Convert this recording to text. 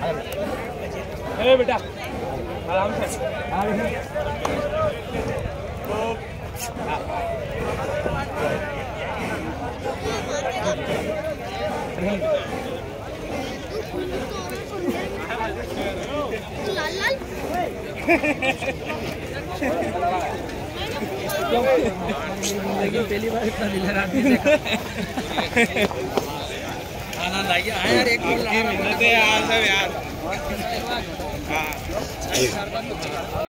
ए बेटा आराम से लाल लाल जिंदगी पहली बार इतना दिल रात में आनंद आ गया यार। एक मिलते हैं यार सब यार। हाँ